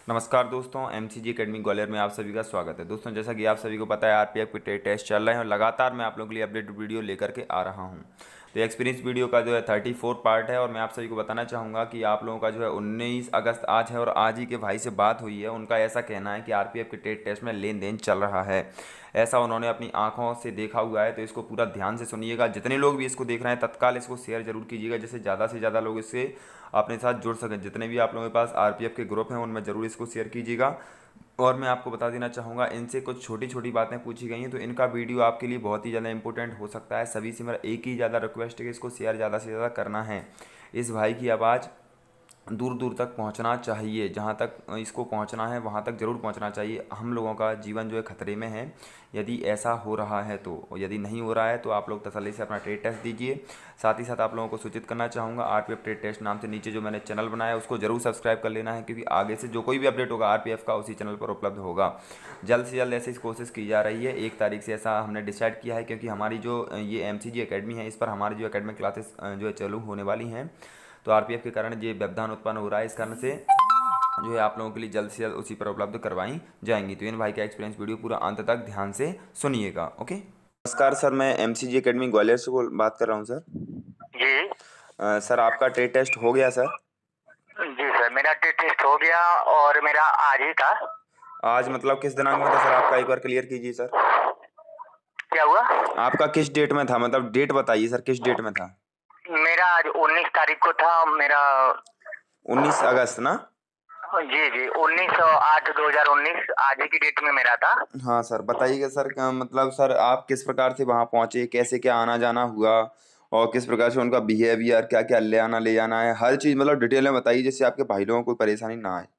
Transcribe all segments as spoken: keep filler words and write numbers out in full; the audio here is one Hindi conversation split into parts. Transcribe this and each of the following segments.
नमस्कार दोस्तों, एमसीजी एकेडमी ग्वालियर में आप सभी का स्वागत है। दोस्तों, जैसा कि आप सभी को पता है, आरपीएफ के टे, टेस्ट चल रहे हैं और लगातार मैं आप लोगों के लिए अपडेट वीडियो लेकर के आ रहा हूं। तो एक्सपीरियंस वीडियो का जो है थर्टी फोर पार्ट है और मैं आप सभी को बताना चाहूँगा कि आप लोगों का जो है उन्नीस अगस्त आज है और आज ही के भाई से बात हुई है। उनका ऐसा कहना है कि आरपीएफ के टेट टेस्ट में लेन देन चल रहा है, ऐसा उन्होंने अपनी आंखों से देखा हुआ है। तो इसको पूरा ध्यान से सुनिएगा। जितने लोग भी इसको देख रहे हैं तत्काल इसको शेयर जरूर कीजिएगा, जिससे ज़्यादा से ज़्यादा लोग इससे अपने साथ जुड़ सकें। जितने भी आप लोगों के पास आरपीएफ के ग्रुप हैं उनमें ज़रूर इसको शेयर कीजिएगा। और मैं आपको बता देना चाहूँगा, इनसे कुछ छोटी छोटी बातें पूछी गई हैं, तो इनका वीडियो आपके लिए बहुत ही ज़्यादा इंपॉर्टेंट हो सकता है। सभी से मेरा एक ही ज़्यादा रिक्वेस्ट है कि इसको शेयर ज़्यादा से ज़्यादा करना है। इस भाई की आवाज़ दूर दूर तक पहुंचना चाहिए। जहां तक इसको पहुंचना है वहां तक ज़रूर पहुंचना चाहिए। हम लोगों का जीवन जो है खतरे में है यदि ऐसा हो रहा है तो। और यदि नहीं हो रहा है तो आप लोग तसल्ली से अपना ट्रेड टेस्ट दीजिए। साथ ही साथ आप लोगों को सूचित करना चाहूँगा, आरपीएफ ट्रेड टेस्ट नाम से नीचे जो मैंने चैनल बनाया है उसको जरूर सब्सक्राइब कर लेना है, क्योंकि आगे से जो कोई भी अपडेट होगा आरपीएफ का उसी चैनल पर उपलब्ध होगा। जल्द से जल्द ऐसी कोशिश की जा रही है। एक तारीख से ऐसा हमने डिसाइड किया है, क्योंकि हमारी जो ये एम सी जी अकेडमी है इस पर हमारी जो एकेडमिक क्लासेस जो है चालू होने वाली हैं। तो आरपीएफ के कारण ये व्यवधान उत्पन्न हो रहा है। इस कारण से जो है आप लोगों के लिए जल्द से जल्द उसी पर उपलब्ध करवाई जाएंगी। तो इन भाई का एक्सपीरियंस वीडियो पूरा अंत तक ध्यान से सुनिएगा। ओके, नमस्कार सर, मैं एमसीजी एकेडमी ग्वालियर से बोल बात कर रहा हूँ सर। जी अ, सर, आपका ट्रेड टेस्ट हो गया सर? जी सर, मेरा टेस्ट टेस्ट हो गया और मेरा आज ही था। आज मतलब किस दिनांक में था सर? आपका एक बार क्लियर कीजिए सर। क्या हुआ? आपका किस डेट में था? मतलब डेट बताइए सर, किस डेट में था? मेरा आज उन्नीस तारीख को था मेरा। उन्नीस अगस्त ना? जी जी, उन्नीस आठ दो हजार उन्नीस आज ही की डेट में मेरा था। हाँ सर, बताइएगा सर। क्या मतलब सर, आप किस प्रकार से वहाँ पहुँचे, कैसे क्या आना जाना हुआ और किस प्रकार से उनका बिहेवियर, क्या क्या ले आना ले जाना है, हर चीज़ मतलब डिटेल में बताइए, जिससे आपके भाई लोगों को कोई परेशानी ना आए।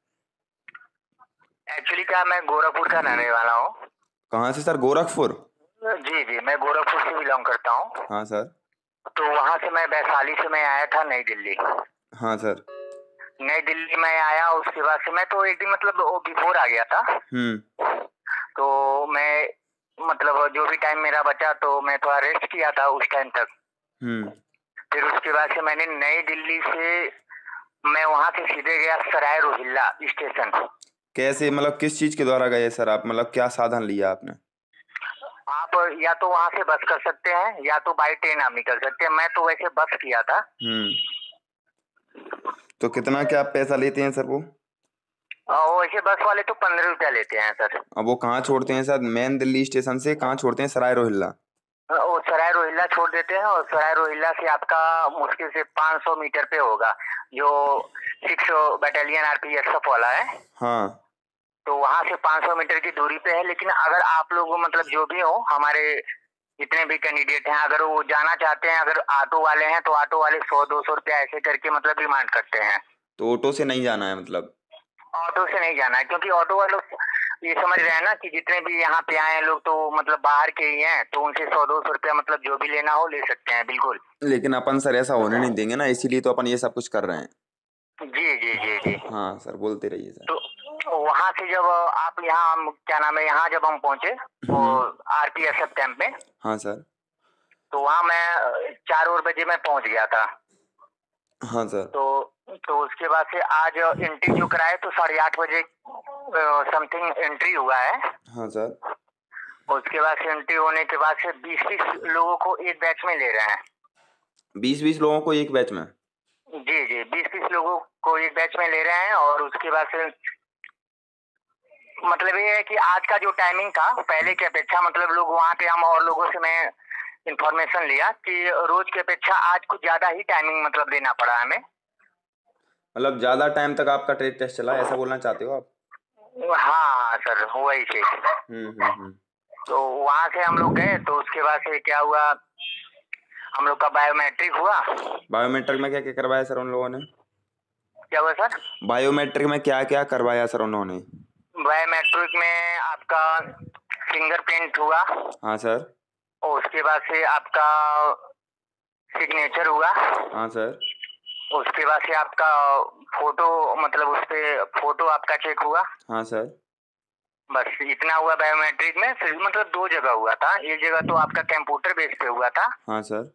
एक्चुअली क्या, मैं गोरखपुर का रहने वाला हूँ। कहाँ से सर? गोरखपुर? जी जी, मैं गोरखपुर से बिलोंग करता हूँ। हाँ सर। तो वहाँ से मैं वैशाली से मैं आया था नई दिल्ली। हाँ सर। नई दिल्ली में आया, उसके बाद से मैं तो एक दिन मतलब वो बिफोर आ गया था। हम्म। तो मैं मतलब जो भी टाइम मेरा बचा तो मैं थोड़ा रेस्ट किया था उस टाइम तक। हम्म। फिर उसके बाद से मैंने नई दिल्ली से मैं वहां से सीधे गया सराय रोहिल्ला स्टेशन। कैसे, मतलब किस चीज़ के द्वारा गए सर आप? मतलब क्या साधन लिया आपने? आप या तो वहां से बस कर सकते हैं या तो बाई ट्रेन आप निकल सकते हैं। मैं तो वैसे बस किया था। हम्म। तो कितना क्या पैसा लेते हैं सर वो? और वैसे बस वाले तो पंद्रह रुपया लेते हैं सर। अब वो कहाँ छोड़ते हैं सर? मेन दिल्ली स्टेशन से कहाँ छोड़ते हैं? सराय रोहिल्ला? वो सराय रोहिल्ला छोड़ देते हैं और सराय रोहिल्ला से आपका मुश्किल से पाँच सौ मीटर पे होगा, जो सिक्स बटालियन आरपीएफ वाला है। हाँ। तो वहां से पाँच सौ मीटर की दूरी पे है। लेकिन अगर आप लोग मतलब जो भी हो, हमारे जितने भी कैंडिडेट हैं, अगर वो जाना चाहते हैं, अगर ऑटो वाले हैं तो ऑटो वाले सौ दो सौ रुपया ऐसे करके मतलब डिमांड करते हैं। तो ऑटो से नहीं जाना है मतलब? ऑटो से नहीं जाना है, क्योंकि ऑटो वाले ये समझ रहे हैं ना कि जितने भी यहाँ पे आए हैं लोग तो मतलब बाहर के ही हैं, तो उनसे सौ दो सौ रुपया मतलब जो भी लेना हो ले सकते हैं बिल्कुल। लेकिन अपन सर ऐसा होने नहीं देंगे ना, इसीलिए तो अपन ये सब कुछ कर रहे हैं। जी जी जी जी। हाँ सर, बोलते रहिए सर। तो वहां से जब आप यहाँ क्या नाम है, यहाँ जब हम पहुंचे वो हम्म। आरपीएफ कैंप में, हाँ सर। तो वहां मैं चार और बजे मैं पहुंच गया था। हाँ सर। तो तो उसके बाद से आज एंट्री जो कराए तो साढ़े आठ बजे समथिंग एंट्री हुआ है। हाँ सर। उसके बाद से एंट्री होने के बाद से बीस बीस लोगों को एक बैच में ले रहे हैं। बीस बीस लोगों को एक बैच में? जी जी, बीस बीस लोगों को एक बैच में ले रहे हैं। और उसके बाद से मतलब ये है कि आज का जो टाइमिंग था पहले की अपेक्षा, मतलब लोग वहाँ पे, हम और लोगों से मैं इंफॉर्मेशन लिया कि रोज की अपेक्षा आज कुछ ज्यादा ही टाइमिंग मतलब देना पड़ा हमें। मतलब ज़्यादा टाइम तक आपका ट्रेड टेस्ट चला, ऐसा बोलना चाहते हो आप? हाँ सर, वही चीज। हम्म हम्म हम्म। तो वहां से हम लोग गए तो उसके बाद से क्या हुआ, हम लोग का बायोमेट्रिक हुआ। बायोमेट्रिक में क्या क्या करवाया सर उन लोगों ने? क्या हुआ सर? बायोमेट्रिक में क्या क्या करवाया सर उन्होंने? बायोमेट्रिक में आपका फिंगरप्रिंट हुआ। हाँ सर। और उसके बाद से आपका सिग्नेचर हुआ। हाँ सर। उसके बाद से आपका फोटो, मतलब उस पे फोटो आपका चेक हुआ। हाँ सर। बस इतना हुआ बायोमेट्रिक में। फिर मतलब दो जगह हुआ था। एक जगह तो आपका कंप्यूटर बेस पे हुआ था। हाँ सर।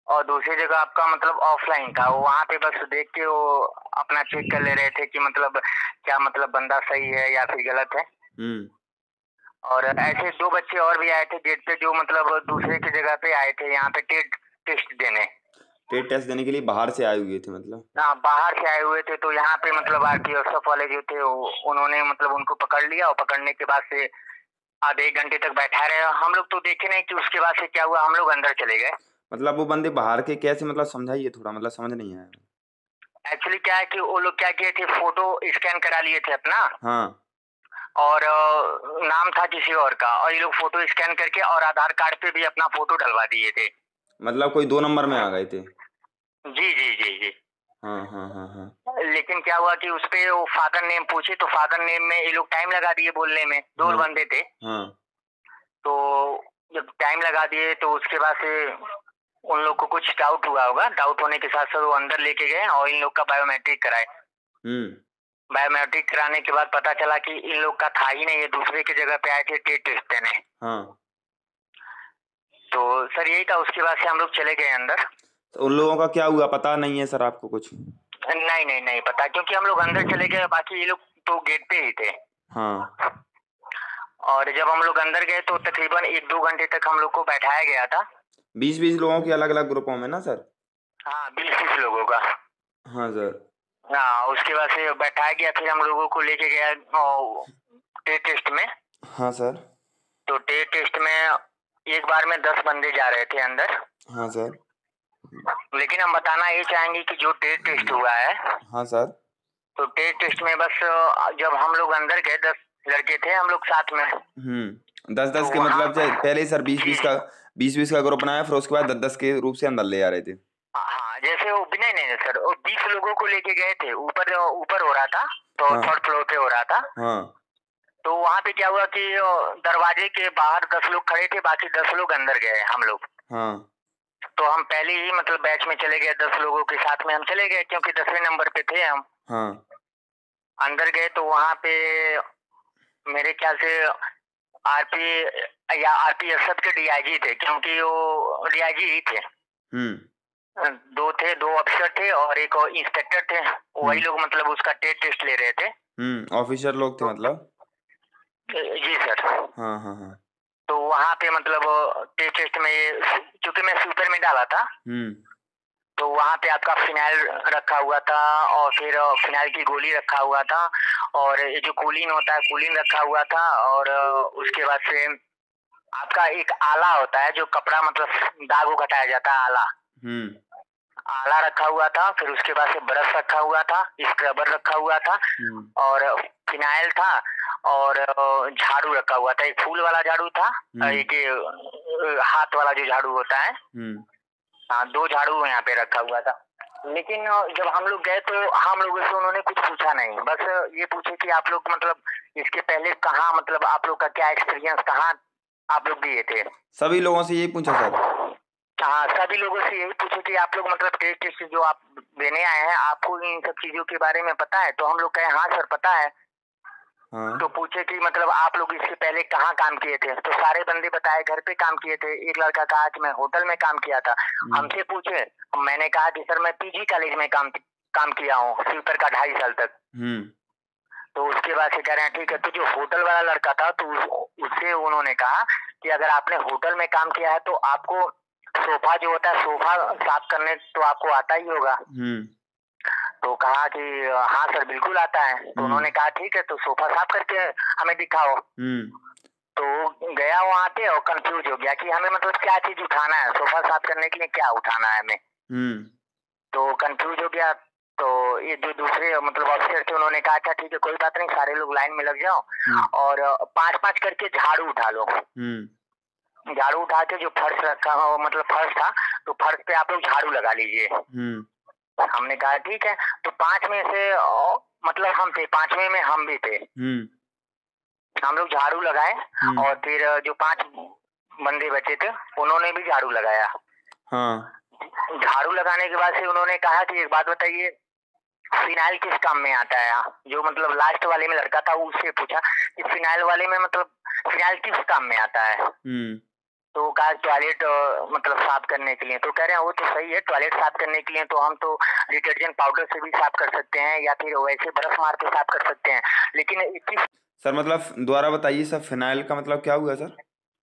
और दूसरी जगह आपका मतलब ऑफलाइन था। वो वहाँ पे बस देख के वो अपना चेक कर ले रहे थे कि मतलब क्या मतलब बंदा सही है या फिर गलत है। हम्म। और ऐसे दो बच्चे और भी आए थे गेट पे, जो मतलब दूसरे की जगह पे आए थे यहाँ पे टेट टेस्ट देने। टेट टेस्ट देने के लिए बाहर से आए हुए थे मतलब? हाँ, बाहर से आए हुए थे। तो यहाँ पे मतलब आरपीएफ वाले जो थे वो- उन्होंने मतलब उनको पकड़ लिया, और पकड़ने के बाद से आधे एक घंटे तक बैठा रहे। हम लोग तो देखे नहीं कि उसके बाद से क्या हुआ, हम लोग अंदर चले गए। मतलब वो बंदे बाहर के कैसे, मतलब समझाइए थोड़ा, मतलब समझ नहीं आया। एक्चुअली क्या है कि वो लोग क्या किए थे, फोटो स्कैन करा लिए थे अपना, हाँ। और अ, नाम था किसी और का, और ये लोग फोटो स्कैन करके और आधार कार्ड पे भी अपना फोटो डलवा दिए थे। मतलब कोई दो नंबर में आ गए थे? जी जी जी जी। हाँ हाँ हाँ हाँ। लेकिन क्या हुआ कि उसपे वो फादर नेम पूछे, तो फादर नेम में ये लोग टाइम लगा दिए बोलने में। दो हाँ बंदे थे। हाँ। तो जब टाइम लगा दिए तो उसके बाद से उन लोग को कुछ डाउट हुआ होगा। डाउट होने के साथ साथ वो अंदर लेके गए और इन लोग का बायोमेट्रिक कराए। हम्म। बायोमेट्रिक कराने के बाद पता चला कि इन लोग का था ही नहीं, ये दूसरे की जगह पे आए थे टेस्ट टेस्ट देने। हाँ। तो सर यही था। उसके बाद से हम लोग चले गए अंदर। तो उन लोगों का क्या हुआ पता नहीं है सर आपको कुछ? नहीं नहीं नहीं पता, क्योंकि हम लोग अंदर चले गए, बाकी ये लोग तो गेट पे ही थे। हाँ। और जब हम लोग अंदर गए तो तकरीबन एक दो घंटे तक हम लोग को बैठाया गया था। बीस बीस लोगों के अलग अलग ग्रुपों में ना सर? हाँ, बीस तीस लोगों का। हाँ सर। हाँ, उसके बाद से बैठाया गया, फिर हम लोगों को लेके गया टेस्ट टेस्ट में। हाँ सर। तो टेस्ट टेस्ट में एक बार में दस बंदे जा रहे थे अंदर। हाँ सर। लेकिन हम बताना ये चाहेंगे कि जो टेस्ट टेस्ट हुआ है, हाँ सर। तो टेस्ट टेस्ट में बस जब हम लोग अंदर गए, दस लड़के थे हम लोग साथ में। हम्म। दस तो दस के वहाँ मतलब से पहले ही सर बीस जी बीस का बीस बीस का ग्रुप बनाया, फिर उसके बाद दस दस के रूप से अंदर ले आ रहे थे? हाँ, जैसे वो नहीं नहीं नहीं सर, वो बीस लोगों को लेके गए थे। ऊपर ऊपर हो रहा था, तो हाँ थर्ड फ्लोर पे हो रहा था। हाँ तो वहाँ पे क्या हुआ कि दरवाजे के बाहर दस लोग खड़े थे, बाकी दस लोग अंदर गए हम लोग। हाँ तो हम पहले ही मतलब बैच में चले गए, दस लोगों के साथ में हम चले गए, क्योंकि दसवें नंबर पे थे हम। हाँ। अंदर गए तो वहाँ पे मेरे ख्याल से आरपी या आरपीएफ के डीआईजी थे, क्योंकि वो डीआईजी ही थे। हम्म। दो थे, दो अफसर थे और एक इंस्पेक्टर थे। वही हम्म। लोग मतलब उसका टेस्ट टेस्ट ले रहे थे। हम्म। ऑफिसर लोग थे तो मतलब? जी सर। हाँ हाँ हाँ। तो वहाँ पे मतलब टेस्ट टेस्ट में ये, क्योंकि मैं सुपर में डाला था, हम्म। तो वहाँ पे आपका फिनाइल रखा हुआ था, और फिर फिनाइल की गोली रखा हुआ था, और ये जो कूलिन होता है कूलिन रखा हुआ था। और उसके बाद से आपका एक आला होता है, जो कपड़ा मतलब दाग को हटाया जाता है, आला। हम्म। आला रखा हुआ था। फिर उसके बाद से ब्रश रखा हुआ था, स्क्रबर रखा हुआ था, हम्म। और फिनाइल था, और झाड़ू रखा हुआ था। एक फूल वाला झाड़ू था, एक हाथ वाला जो झाड़ू होता है। हम्म। हाँ, दो झाड़ू यहाँ पे रखा हुआ था। लेकिन जब हम लोग गए तो हम लोगों से उन्होंने कुछ पूछा नहीं। बस ये पूछे कि आप लोग मतलब इसके पहले कहाँ, मतलब आप लोग का क्या एक्सपीरियंस, कहाँ आप लोग दिए थे। सभी लोगों से यही पूछा सर? हाँ, सभी लोगों से यही पूछे कि आप लोग मतलब टेस्ट टेस्ट जो आप देने आए हैं, आपको इन सब चीजों के बारे में पता है? तो हम लोग कहे हाँ सर पता है। हाँ। तो पूछे कि मतलब आप लोग इससे पहले कहाँ काम किए थे? तो सारे बंदे बताए घर पे काम किए थे। एक लड़का कहा कि मैं होटल में काम किया था। हमसे पूछे, मैंने कहा कि सर मैं पीजी कॉलेज में काम काम किया हूँ, स्वीपर का ढाई साल तक। हम्म। तो उसके बाद से कह रहे हैं ठीक है। तो जो होटल वाला लड़का था, तो उससे उन्होंने कहा कि अगर आपने होटल में काम किया है तो आपको सोफा जो होता है, सोफा साफ करने तो आपको आता ही होगा। हम्म। तो कहा कि हाँ सर बिल्कुल आता है। तो उन्होंने कहा ठीक है, तो सोफा साफ करके हमें दिखाओ। हम्म। तो गया वहाँ पे और कंफ्यूज हो गया कि हमें मतलब क्या चीज उठाना है, सोफा साफ करने के लिए क्या उठाना है हमें। हम्म। तो कंफ्यूज हो गया। तो ये जो दूसरे मतलब ऑफिसर थे, उन्होंने कहा था ठीक है कोई बात नहीं, सारे लोग लाइन में लग जाओ और पांच पांच करके झाड़ू उठा लो। हम्म। झाड़ू उठा के जो फर्श रखा मतलब फर्श था, तो फर्श पे आप लोग झाड़ू लगा लीजिए। हमने कहा ठीक है। तो पांच में से मतलब हम थे, पांचवें में हम भी थे। हम लोग झाड़ू लगाए, और फिर जो पांच बंदे बचे थे उन्होंने भी झाड़ू लगाया। हाँ। झाड़ू लगाने के बाद से उन्होंने कहा कि एक बात बताइए, फिनाइल किस काम में आता है? जो मतलब लास्ट वाले में लड़का था, उससे पूछा कि फिनाइल वाले में मतलब फिनाइल किस काम में आता है। तो कहा टॉयलेट मतलब साफ करने के लिए, तो कह रहे हैं वो तो सही है, टॉयलेट साफ करने के लिए तो हम तो डिटर्जेंट पाउडर से भी साफ कर सकते हैं या फिर वैसे ब्रश मार के साफ कर सकते हैं, लेकिन इतनी सर मतलब दोबारा बताइए सर, फिनाइल का मतलब क्या हुआ सर?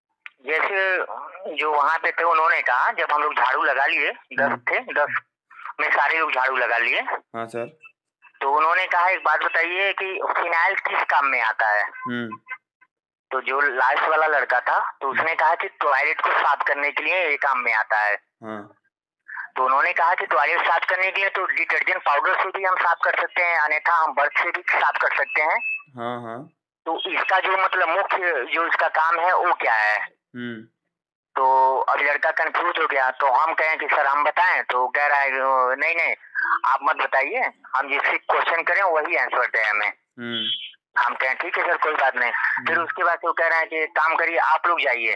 जैसे जो वहाँ पे थे उन्होंने कहा, जब हम लोग झाड़ू लगा लिए, दस थे, दस में सारे लोग झाड़ू लगा लिए, हाँ सर। तो उन्होंने कहा एक बात बताइए कि फिनाइल किस काम में आता है? हम्म। तो जो लास्ट वाला लड़का था तो उसने कहा कि टॉयलेट को साफ करने के लिए ये काम में आता है। हाँ। तो उन्होंने कहा कि टॉयलेट साफ करने के लिए तो डिटर्जेंट पाउडर से भी हम साफ कर सकते हैं, अन्यथा हम ब्रश से भी साफ कर सकते हैं। हाँ हाँ। तो इसका जो मतलब मुख्य जो इसका काम है वो क्या है? हम्म। तो अब लड़का कंफ्यूज हो गया, तो हम कहें कि सर हम बताएं, तो कह रहा है नहीं नहीं आप मत बताइए, हम जिससे क्वेश्चन करें वही आंसर दें हमें। हम्म। हम कहें ठीक है सर कोई बात नहीं। फिर उसके बाद वो कह रहे हैं कि काम करिए आप लोग जाइए।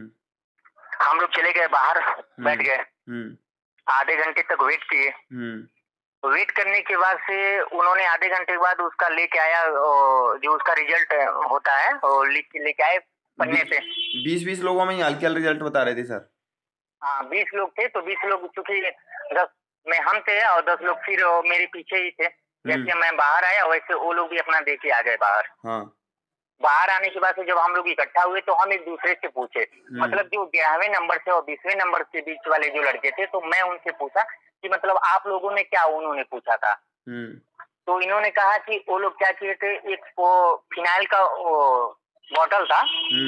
हम लोग चले गए बाहर, बैठ गए, आधे घंटे तक वेट किए। वेट करने के बाद से उन्होंने आधे घंटे के बाद उसका लेके आया, जो उसका रिजल्ट होता है वो लेके आए पन्ने पे। बीस बीस लोगों में ही हल्के हल्के रिजल्ट बता रहे थे सर। हाँ बीस लोग थे, तो बीस लोग चूंकि दस में हम थे और दस लोग फिर मेरे पीछे ही थे। जैसे मैं बाहर आया वैसे वो लोग भी अपना दे के आ गए बाहर। हाँ। बाहर आने के बाद से जब हम लोग इकट्ठा हुए तो हम एक दूसरे से पूछे, मतलब जो ग्यारहवें नंबर से और बीसवें नंबर के बीच वाले जो लड़के थे, तो मैं उनसे पूछा कि मतलब आप लोगों ने क्या, उन्होंने पूछा था। तो इन्होंने कहा कि वो लोग क्या किए थे, एक वो फिनाइल का बॉटल था,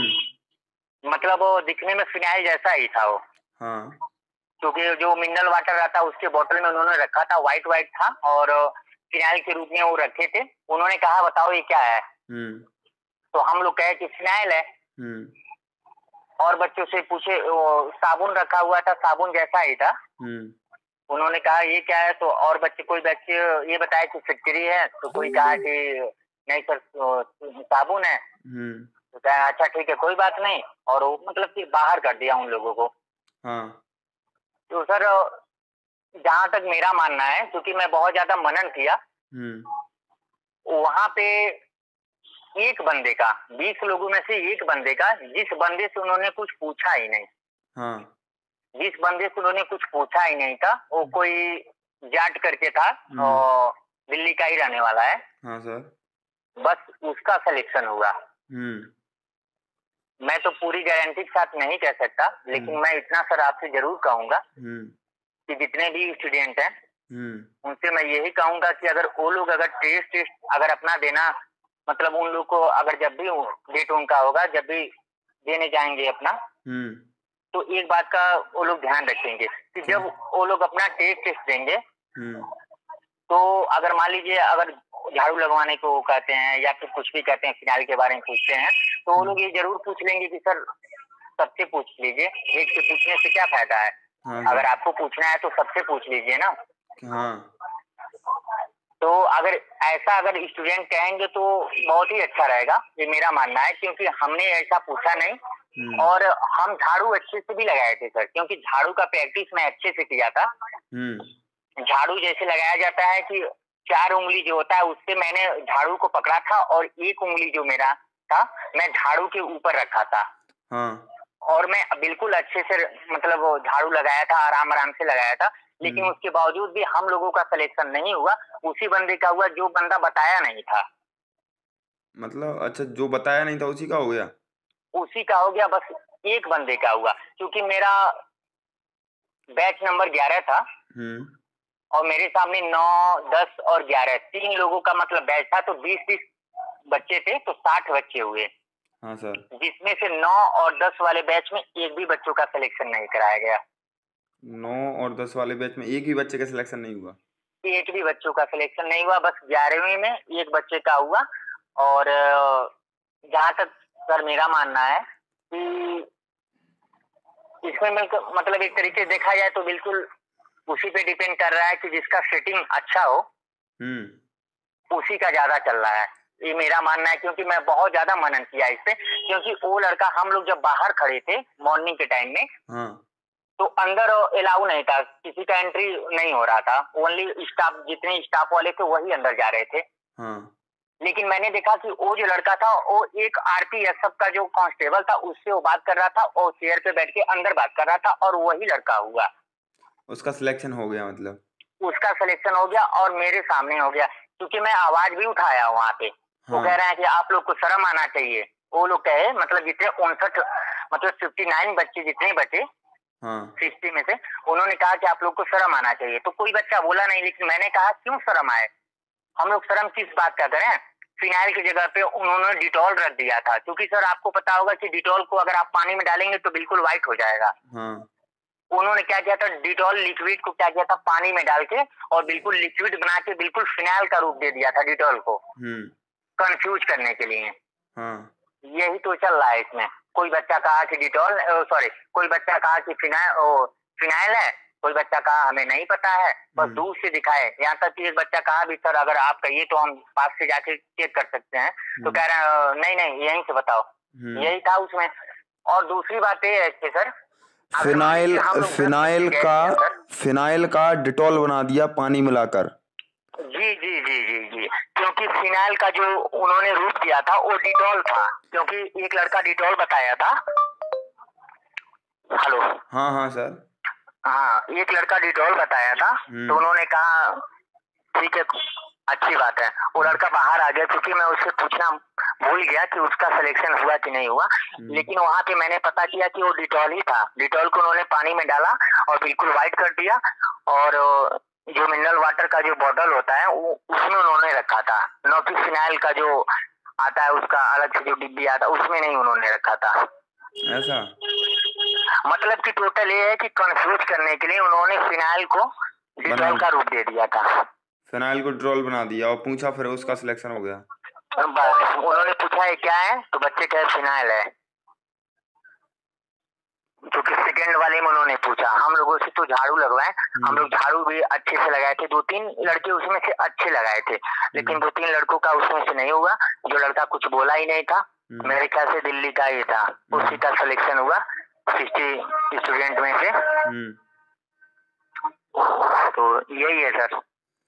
मतलब वो दिखने में फिनाइल जैसा ही था वो। हाँ। क्योंकि जो मिनरल वाटर रहता है उसके बोतल में उन्होंने रखा था, व्हाइट व्हाइट था और फिनाइल के रूप में वो रखे थे। उन्होंने कहा बताओ ये क्या है? तो हम लोग कहे कि फिनाइल है। और बच्चों से पूछे, वो साबुन रखा हुआ था, साबुन जैसा ही था। उन्होंने कहा ये क्या है? तो और बच्चे, कोई बच्चे ये बताए कि फिटकरी है, तो कोई कहा कि नहीं सर साबुन है। तो कहा अच्छा ठीक है कोई बात नहीं, और वो मतलब फिर बाहर कर दिया उन लोगों को। हाँ। तो सर जहाँ तक मेरा मानना है, क्योंकि मैं बहुत ज्यादा मनन किया, वहां पे एक बंदे का, बीस लोगों में से एक बंदे का, जिस बंदे से उन्होंने कुछ पूछा ही नहीं, हाँ, जिस बंदे से उन्होंने कुछ पूछा ही नहीं था, वो कोई जाट करके था और दिल्ली का ही रहने वाला है। हाँ सर। बस उसका सिलेक्शन हुआ। मैं तो पूरी गारंटी के साथ नहीं कह सकता, लेकिन मैं इतना सर आपसे जरूर कहूंगा कि जितने भी स्टूडेंट हैं उनसे मैं यही कहूंगा कि अगर वो लोग अगर टेस्ट टेस्ट अगर अपना देना, मतलब उन लोग को अगर जब भी डेट उनका होगा, जब भी देने जाएंगे अपना, तो एक बात का वो लोग ध्यान रखेंगे कि जब वो लोग अपना टेस्ट टेस्ट देंगे, तो अगर मान लीजिए अगर झाड़ू लगवाने को कहते हैं या फिर कुछ भी कहते हैं, फिनाइल के बारे में पूछते हैं, तो वो लोग ये जरूर पूछ लेंगे कि सर सबसे पूछ लीजिए, एक से पूछने से क्या फायदा है। हाँ, अगर आपको पूछना है तो सबसे पूछ लीजिए ना। हाँ। तो अगर ऐसा अगर स्टूडेंट कहेंगे तो बहुत ही अच्छा रहेगा, ये मेरा मानना है, क्योंकि हमने ऐसा पूछा नहीं और हम झाड़ू अच्छे से भी लगाए थे सर, क्योंकि झाड़ू का प्रैक्टिस मैं अच्छे से किया था। झाड़ू जैसे लगाया जाता है कि चार उंगली जो होता है उससे मैंने झाड़ू को पकड़ा था और एक उंगली जो मेरा था मैं झाड़ू के ऊपर रखा था। हाँ। और मैं बिल्कुल अच्छे से मतलब झाड़ू लगाया था, आराम आराम से लगाया था, लेकिन उसके बावजूद भी हम लोगों का सिलेक्शन नहीं हुआ, उसी बंदे का हुआ जो बंदा बताया नहीं था। मतलब अच्छा, जो बताया नहीं था उसी का हो गया? उसी का हो गया, बस एक बंदे का हुआ, क्योंकि मेरा बैच नंबर ग्यारह था और मेरे सामने नौ, दस और ग्यारह तीन लोगों का मतलब बैच था, तो बीस बीस बच्चे थे, तो साठ बच्चे हुए। हाँ सर। जिसमें से नौ और दस वाले बैच में एक भी बच्चों का सिलेक्शन नहीं कराया गया। नौ और दस वाले बैच में एक भी बच्चे का सिलेक्शन नहीं हुआ? एक भी बच्चों का सिलेक्शन नहीं हुआ, बस ग्यारहवीं में एक बच्चे का हुआ। और जहाँ तक सर मेरा मानना है कि इसमें मतलब एक तरीके से देखा जाए तो बिल्कुल उसी पे डिपेंड कर रहा है कि जिसका सेटिंग अच्छा हो उसी का ज्यादा चल रहा है, ये मेरा मानना है। क्योंकि मैं बहुत ज्यादा मनन किया इस पे, क्योंकि वो लड़का, हम लोग जब बाहर खड़े थे मॉर्निंग के टाइम में, हाँ, तो अंदर अलाउ नहीं था, किसी का एंट्री नहीं हो रहा था, ओनली स्टाफ, जितने स्टाफ वाले थे वही अंदर जा रहे थे। हाँ। लेकिन मैंने देखा कि वो जो लड़का था वो एक आरपीएफ का जो कांस्टेबल था उससे वो बात कर रहा था और चेयर पे बैठ के अंदर बात कर रहा था और वही लड़का हुआ। उसका सिलेक्शन हो गया मतलब? उसका सिलेक्शन हो गया और मेरे सामने हो गया, क्योंकि मैं आवाज भी उठाया वहाँ पे। वो हाँ। कह रहे हैं कि आप लोग को शर्म आना चाहिए। वो लोग कहे मतलब जितने उनसठ मतलब फिफ्टी नाइन बच्चे जितने बचे हाँ। सिक्सटी में से, उन्होंने कहा कि आप लोग को शर्म आना चाहिए। तो कोई बच्चा बोला नहीं, लेकिन मैंने कहा क्यों शर्म आए, हम लोग शर्म किस बात का करें। फिनाइल की जगह पे उन्होंने डिटॉल रख दिया था, क्योंकि सर आपको पता होगा कि डिटॉल को अगर आप पानी में डालेंगे तो बिल्कुल व्हाइट हो जाएगा। हाँ। उन्होंने क्या किया था, डिटॉल लिक्विड को क्या किया था पानी में डाल के और बिल्कुल लिक्विड बना के बिल्कुल फिनाइल का रूप दे दिया था डिटॉल को, हम्म। कंफ्यूज करने के लिए। हाँ। यही तो चल रहा है इसमें। कोई बच्चा कहा कि डिटॉल, सॉरी कोई बच्चा कहा कि फिनाइल ओ फिनाइल है, कोई बच्चा कहा हमें नहीं पता है, बस दूर से दिखाए। यहाँ तक कि एक बच्चा कहा भी सर अगर आप कहिए तो हम पास से जाके चेक कर सकते हैं, तो कह रहे हैं नहीं नहीं यहीं से बताओ। यही था उसमें। और दूसरी बात ये है कि सर फिनाइल फिनाइल का फिनाइल का डिटॉल बना दिया पानी मिलाकर। जी जी जी जी जी क्योंकि फिनाइल का जो उन्होंने रूप दिया था वो डिटॉल था, क्योंकि एक लड़का डिटॉल बताया था। हेलो। हाँ हाँ सर। हाँ, एक लड़का डिटॉल बताया था, तो उन्होंने कहा ठीक है अच्छी बात है। वो लड़का बाहर आ गया, क्योंकि मैं उससे पूछना भूल गया कि उसका सिलेक्शन हुआ कि नहीं हुआ। लेकिन वहाँ पे मैंने पता किया कि वो डिटॉल ही था। डिटॉल को उन्होंने पानी में डाला और बिल्कुल व्हाइट कर दिया, और जो मिनरल वाटर का जो बॉटल होता है वो उसमें उन्होंने रखा था, न कि फिनाइल का जो आता है उसका अलग से जो डिब्बी आता है उसमें नहीं उन्होंने रखा था। ऐसा मतलब कि टोटल ये है कि कंफ्यूज करने के लिए उन्होंने फिनाइल को डिटॉल का रूप दे दिया था। फिनाइल को डिटॉल बना दिया और पूछा, फिर उसका सिलेक्शन हो गया। बस उन्होंने पूछा है क्या है, तो बच्चे कहे फिनाइल है। क्योंकि सेकंड वाले में उन्होंने पूछा, हम लोगों से तो झाड़ू लगवाए, हम लोग झाड़ू भी अच्छे से लगाए थे, दो तीन लड़के उसमें से अच्छे लगाए थे, लेकिन दो तीन लड़कों का उसमें से नहीं हुआ। जो लड़का कुछ बोला ही नहीं था, मेरे ख्याल से दिल्ली का ही था, उसी का सिलेक्शन हुआ सिक्सटी स्टूडेंट में से। तो यही है सर।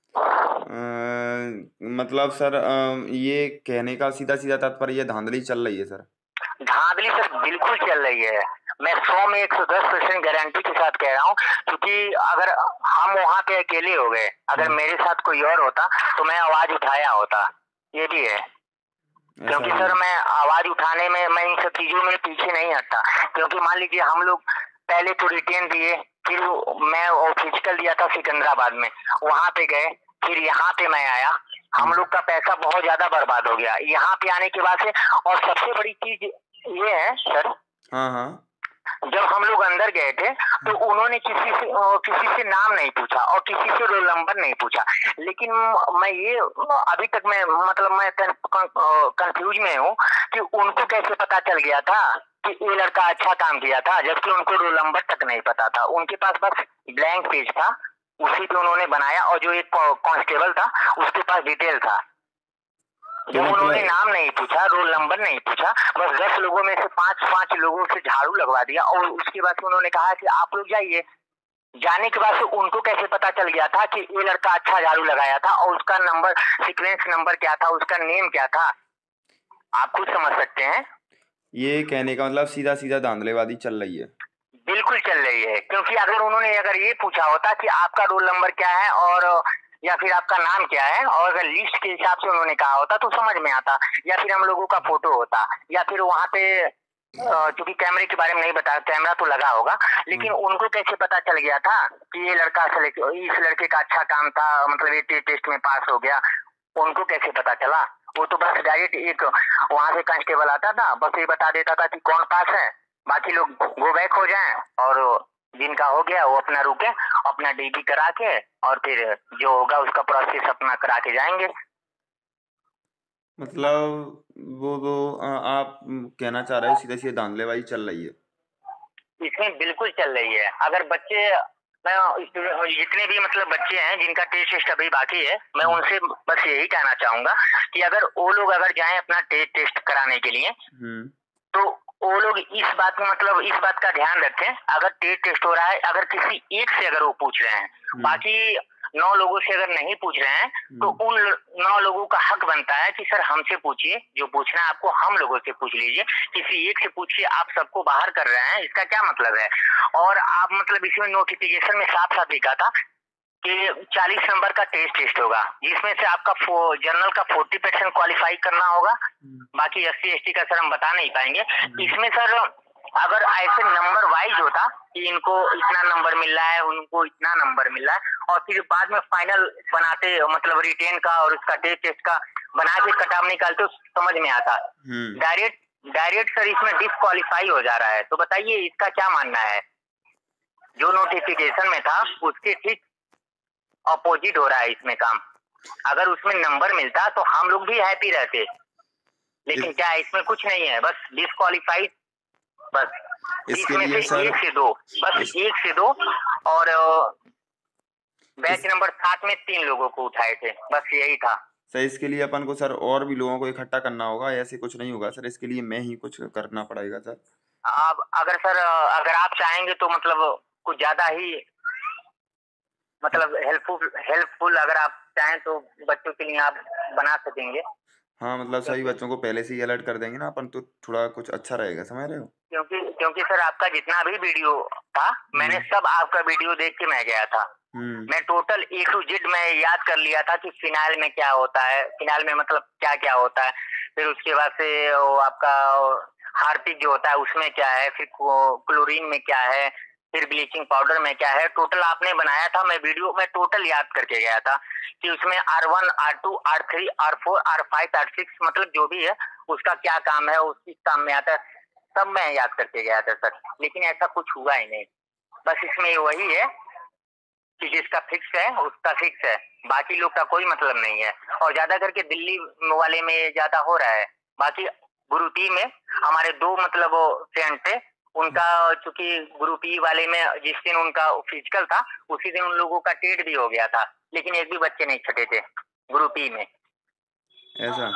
आ, मतलब सर आ, ये कहने का सीधा सीधा तात्पर्य ये धांधली चल रही है सर? धांधली सर बिल्कुल चल रही है। मैं सौ में एक सौ दस परसेंट गारंटी के साथ कह रहा हूँ, क्योंकि अगर हम वहाँ पे अकेले हो गए, अगर मेरे साथ कोई और होता तो मैं आवाज उठाया होता। ये भी है, क्योंकि सर मैं आवाज उठाने में, मैं इन सब चीजों में पीछे नहीं हटता। क्योंकि मान लीजिए हम लोग पहले तो रिटेन दिए, फिर मैं वो फिजिकल दिया था सिकंदराबाद में, वहां पे गए, फिर यहाँ पे मैं आया, हम लोग का पैसा बहुत ज्यादा बर्बाद हो गया यहाँ पे आने के बाद से। और सबसे बड़ी चीज ये है सर, हाँ हाँ, जब हम लोग अंदर गए थे तो उन्होंने किसी से किसी से नाम नहीं पूछा और किसी से रोल नंबर नहीं पूछा। लेकिन मैं ये अभी तक मैं मतलब मैं कंफ्यूज में हूँ कि उनको कैसे पता चल गया था कि ये लड़का अच्छा काम किया था, जबकि उनको रोल नंबर तक नहीं पता था। उनके पास बस ब्लैंक पेज था, उसी पे उन्होंने बनाया, और जो एक कांस्टेबल था उसके पास डिटेल था। जब मतलब उन्होंने नाम नहीं पूछा, रोल नंबर नहीं पूछा, बस दस लोगों में से पांच पांच लोगों से झाड़ू लगवा दिया, और उसके बाद उन्होंने कहा कि आप लोग जाइए। जाने के बाद से उनको कैसे पता चल गया था कि ये लड़का अच्छा झाड़ू लगाया था, और उसका नंबर सीक्वेंस नंबर क्या था, उसका नेम क्या था, आप खुद समझ सकते हैं। ये कहने का मतलब सीधा सीधा धांधलेबाजी चल रही है। बिल्कुल चल रही है, क्योंकि अगर उन्होंने अगर ये पूछा होता कि आपका रोल नंबर क्या है और या फिर आपका नाम क्या है, और अगर लिस्ट के हिसाब से उन्होंने कहा होता तो समझ में आता, या फिर हम लोगों का फोटो होता, या फिर वहाँ पे क्योंकि कैमरे के बारे में नहीं बताया, कैमरा तो लगा होगा, लेकिन उनको कैसे पता चल गया था कि ये लड़का इस लड़के का अच्छा काम था, मतलब ये टेस्ट में पास हो गया, उनको कैसे पता चला? वो तो बस डायरेक्ट एक वहाँ से कांस्टेबल आता था, बस ये बता देता था कि कौन पास है, बाकी लोग गो बैक हो जाएं, और जिनका हो गया वो अपना रुके, अपना डीडी करा के, और फिर जो होगा उसका प्रोसेस अपना करा के जाएंगे। मतलब वो वो आप कहना चाह रहे हो सीधे सीधे धांधलेबाजी चल रही है? इसमें बिल्कुल चल रही है। अगर बच्चे, मैं जितने भी मतलब बच्चे हैं जिनका टेस्ट टेस्ट अभी बाकी है, मैं उनसे बस यही कहना चाहूंगा कि अगर वो लोग अगर जाएं अपना टेस्ट टेस्ट कराने के लिए, तो वो लोग इस बात में मतलब इस बात का ध्यान रखें, अगर टेस्ट टेस्ट हो रहा है, अगर किसी एक से अगर वो पूछ रहे हैं, बाकी नौ लोगों से अगर नहीं पूछ रहे हैं तो उन नौ लोगों का हक बनता है कि सर हमसे पूछिए, जो पूछना है आपको हम लोगों से पूछ लीजिए। किसी एक से पूछिए, आप सबको बाहर कर रहे हैं, इसका क्या मतलब है? और आप मतलब इसमें नोटिफिकेशन में साफ साफ लिखा था कि चालीस नंबर का टेस्ट टेस्ट होगा, जिसमें से आपका जनरल का चालीस परसेंट क्वालिफाई करना होगा, बाकी एस सी एस टी का सर हम बता नहीं पाएंगे। इसमें सर अगर ऐसे नंबर वाइज होता कि इनको इतना नंबर मिल रहा है, उनको इतना नंबर मिल रहा है, और फिर बाद में फाइनल बनाते मतलब रिटेन का और उसका टेस्ट टेस्ट का बना के कट ऑफ निकालते तो समझ में आता। डायरेक्ट डायरेक्ट सर इसमें डिस्क्वालीफाई हो जा रहा है। तो बताइए इसका क्या मानना है? जो नोटिफिकेशन में था उसके ठीक अपोजिट हो रहा है इसमें काम। अगर उसमें नंबर मिलता तो हम लोग भी हैप्पी रहते, लेकिन क्या इसमें कुछ नहीं है, बस डिस्क्वालीफाइड। बस इसके लिए सर एक से दो, बस इस... एक से दो, और बैच इस... नंबर सात में तीन लोगों को उठाए थे, बस यही था सर। इसके लिए अपन को सर और भी लोगों को इकट्ठा करना होगा, ऐसे कुछ नहीं होगा सर? इसके लिए मैं ही कुछ करना पड़ेगा सर? आप अगर सर अगर आप चाहेंगे तो मतलब कुछ ज्यादा ही मतलब हेल्पफुल हेल्पफुल अगर आप चाहें तो बच्चों के लिए आप बना सकेंगे। हाँ, मतलब सभी बच्चों को पहले से ही अलर्ट कर देंगे ना अपन, तो थोड़ा कुछ अच्छा रहेगा, समझ रहे हो? क्योंकि क्योंकि सर आपका जितना भी वीडियो था मैंने सब आपका वीडियो देख के मैं गया था। मैं टोटल ए टू जेड मैं याद कर लिया था कि फिनाइल में क्या होता है, फिनाइल में मतलब क्या क्या होता है, फिर उसके बाद से वो आपका हार्पिक जो होता है उसमें क्या है, फिर क्लोरीन में क्या है, फिर ब्लीचिंग पाउडर में क्या है। टोटल आपने बनाया था, मैं वीडियो में टोटल याद करके गया था कि उसमें R one R two R three R four R five R six मतलब जो भी है उसका क्या काम है, उस काम में आता है, सब मैं याद करके गया था सर। लेकिन ऐसा कुछ हुआ ही नहीं। बस इसमें वही है कि जिसका फिक्स है उसका फिक्स है, बाकी लोग का कोई मतलब नहीं है। और ज्यादा करके दिल्ली वाले में ज्यादा हो रहा है। बाकी ग्रुप ई में हमारे दो मतलब फ्रेंड थे, उनका चूंकि ग्रुप ई वाले में जिस दिन उनका फिजिकल था उसी दिन उन लोगों का टेट भी हो गया था, लेकिन एक भी बच्चे नहीं छटे थे ग्रुप ई में। ऐसा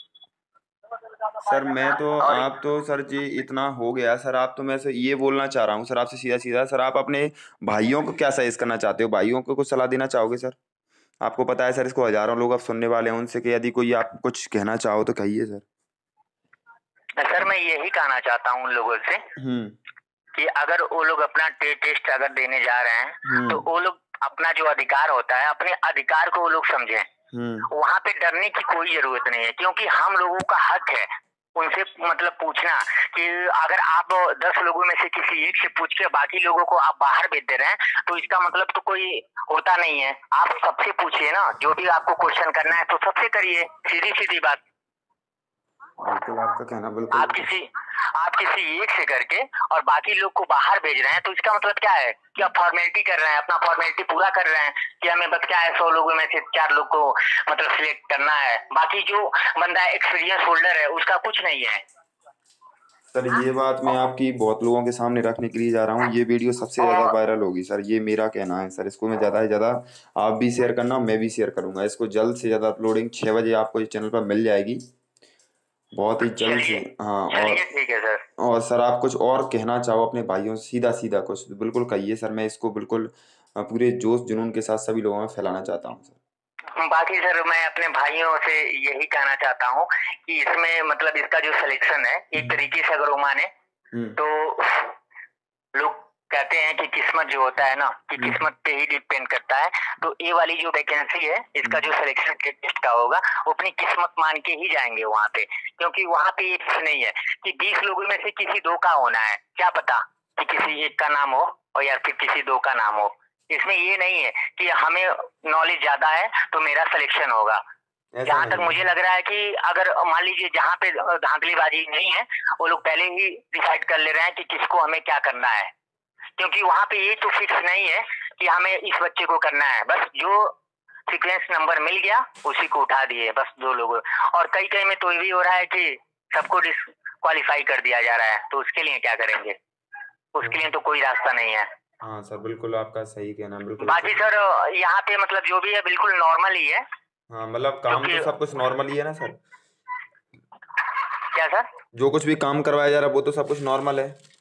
सर मैं तो आप तो सर जी इतना हो गया सर। आप तो मैं से ये बोलना चाह रहा हूँ सर आपसे सीधा सीधा, सर आप अपने भाइयों को क्या सजेस्ट करना चाहते हो? भाइयों को कुछ सलाह देना चाहोगे सर? आपको पता है सर इसको हजारों लोग अब सुनने वाले हैं, उनसे कि यदि कोई आप कुछ कहना चाहो तो कहिए सर। सर मैं यही कहना चाहता हूँ उन लोगों से कि अगर वो लोग अपना टे, टेस्ट अगर देने जा रहे हैं तो वो लोग अपना जो अधिकार होता है अपने अधिकार को वो लोग समझें। वहाँ पे डरने की कोई जरूरत नहीं है, क्योंकि हम लोगों का हक है उनसे मतलब पूछना कि अगर आप दस लोगों में से किसी एक से पूछ के बाकी लोगों को आप बाहर भेज दे रहे हैं तो इसका मतलब तो कोई होता नहीं है। आप सबसे पूछिए ना, जो भी आपको क्वेश्चन करना है तो सबसे करिए, सीधी सीधी बात। बिल्कुल आपका कहना बिल्कुल। आप किसी आप किसी एक से करके और बाकी लोग को बाहर भेज रहे हैं तो इसका मतलब क्या है कि आप फॉर्मेलिटी कर रहे हैं, अपना फॉर्मेलिटी पूरा कर रहे हैं कि हमें बस क्या है सौ लोगों में से चार लोग को मतलब सिलेक्ट करना है, बाकी जो बंदा एक्सपीरियंस होल्डर है उसका कुछ नहीं है। सर ये बात मैं आपकी बहुत लोगों के सामने रखने के लिए जा रहा हूँ, ये वीडियो सबसे ज़्यादा वायरल होगी सर, ये मेरा कहना है सर। इसको मैं ज़्यादा से ज़्यादा आप भी शेयर करना, मैं भी शेयर करूँगा इसको। जल्द से ज़्यादा अपलोडिंग छः बजे आपको इस चैनल पर मिल जाएगी, बहुत ही जल्द से। हाँ और ठीक है सर। और सर आप कुछ और कहना चाहो अपने भाइयों से सीधा सीधा कुछ बिल्कुल कहिए सर। मैं इसको बिल्कुल पूरे जोश जुनून के साथ सभी लोगों में फैलाना चाहता हूँ सर। बाकी सर मैं अपने भाइयों से यही कहना चाहता हूँ कि इसमें मतलब इसका जो सिलेक्शन है एक तरीके से अगर वो माने तो लोग कहते हैं कि किस्मत जो होता है ना कि किस्मत पे ही डिपेंड करता है। तो ये वाली जो वैकेंसी है इसका जो सिलेक्शन टेस्ट का होगा वो अपनी किस्मत मान के ही जाएंगे वहाँ पे, क्योंकि वहाँ पे ये नहीं है कि बीस लोगों में से किसी दो का होना है, क्या पता कि किसी एक का नाम हो और या फिर किसी दो का नाम हो। इसमें ये नहीं है कि हमें नॉलेज ज्यादा है तो मेरा सिलेक्शन होगा। जहाँ तक मुझे लग रहा है कि अगर मान लीजिए जहाँ पे धांधलीबाजी नहीं है वो लोग पहले ही डिसाइड कर ले रहे हैं कि किसको हमें क्या करना है, क्योंकि वहाँ पे ये तो फिक्स नहीं है कि हमें इस बच्चे को करना है, बस जो सीक्वेंस नंबर मिल गया उसी को उठा दिए बस दो लोगों। और कई कई में तो ये भी हो रहा है कि सबको डिस्क्वालीफाई कर दिया जा रहा है, तो उसके लिए क्या करेंगे? उसके लिए तो कोई रास्ता नहीं है। हाँ सर बिल्कुल आपका सही कहना बिल्कुल। बाकी सर यहाँ पे मतलब जो भी है बिल्कुल नॉर्मल ही है। हाँ मतलब काम तो सब कुछ नॉर्मल ही है ना सर? क्या सर? जो कुछ भी काम करवाया जा रहा है वो तो सब कुछ नॉर्मल है? बिल्कुल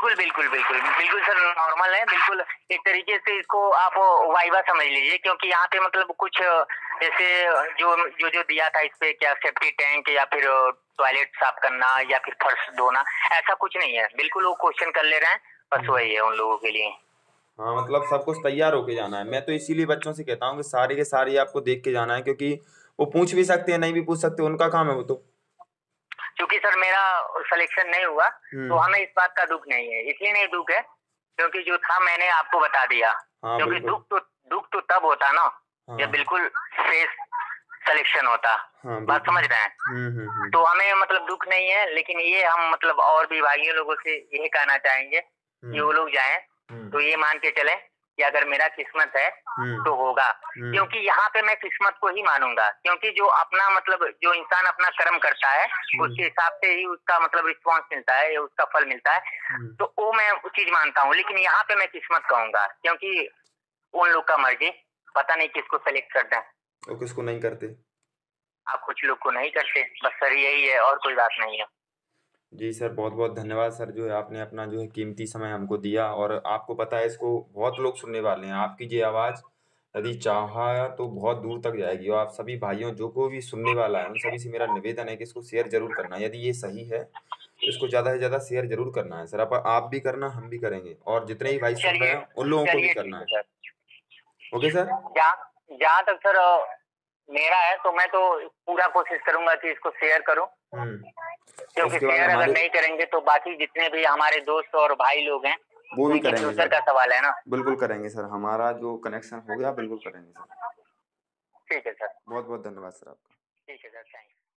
बिल्कुल बिल्कुल बिल्कुल बिल्कुल सर, नॉर्मल है बिल्कुल। एक तरीके से इसको आप वाइवा समझ लीजिए, क्योंकि यहाँ पे मतलब कुछ जैसे जो जो जो दिया था इस पे, क्या सेफ्टी टैंक या फिर टॉयलेट साफ करना या फिर फर्श धोना, ऐसा कुछ नहीं है। बिल्कुल वो क्वेश्चन कर ले रहे हैं, बस वही है उन लोगों के लिए। हाँ, मतलब सब कुछ तैयार होके जाना है। मैं तो इसीलिए बच्चों से कहता हूँ कि सारी के सारी आपको देख के जाना है, क्योंकि वो पूछ भी सकते हैं, नहीं भी पूछ सकते, उनका काम है वो तो। क्योंकि सर मेरा सिलेक्शन नहीं हुआ तो हम्म। हमें इस बात का दुख नहीं है। इसलिए नहीं दुख है क्योंकि जो था मैंने आपको बता दिया। हाँ क्योंकि बिल्कुल। दुख तो दुख तो तब होता ना हाँ जब बिल्कुल फेस सिलेक्शन होता। हाँ बात बिल्कुल। समझ रहे हैं? हम्म हम्म हम्म तो हमें मतलब दुख नहीं है, लेकिन ये हम मतलब और भी भाइयों लोगों से यही कहना चाहेंगे कि वो हम्म लोग जाएं हम्म तो ये मान के चले कि अगर मेरा किस्मत है हम्म तो होगा। हम्म क्योंकि यहाँ पे मैं किस्मत को ही मानूंगा, क्योंकि जो अपना मतलब जो इंसान अपना कर्म करता है उसके हिसाब से ही उसका मतलब रिस्पॉन्स मिलता है या उसका फल मिलता है। हम्म। तो वो मैं वो चीज मानता हूँ, लेकिन यहाँ पे मैं किस्मत कहूंगा, क्योंकि उन लोग का मर्जी, पता नहीं किसको सेलेक्ट करते हैं। और किसको नहीं करते। आप कुछ लोग को नहीं करते, बस सर यही है और कोई बात नहीं है। जी सर, बहुत बहुत धन्यवाद सर, जो है आपने अपना जो है कीमती समय हमको दिया। और आपको पता है इसको बहुत लोग सुनने वाले हैं। आपकी ये आवाज़ यदि चाहा तो बहुत दूर तक जाएगी। और आप सभी भाइयों जो को भी सुनने वाला है उन सभी से मेरा निवेदन है कि इसको शेयर जरूर करना है। यदि ये सही है तो इसको ज़्यादा से ज़्यादा शेयर जरूर करना है सर। आप आप भी करना, हम भी करेंगे, और जितने भी भाई सुन रहे चलिए हैं उन लोगों को भी चलिए ठीक करना है है। सर। Okay sir. जहाँ जहाँ तक सर मेरा है तो मैं तो पूरा कोशिश करूंगा कि इसको शेयर करूं, हम्म। क्योंकि उसके बाद शेयर अगर हमारे नहीं करेंगे तो बाकी जितने भी हमारे दोस्त और भाई लोग हैं वो भी उनके करेंगे फ्यूचर सर। का सवाल है ना। बिल्कुल करेंगे सर, हमारा जो कनेक्शन हो गया बिल्कुल करेंगे सर। ठीक है सर। बहुत बहुत धन्यवाद सर आपका। ठीक है सर, थैंक यू।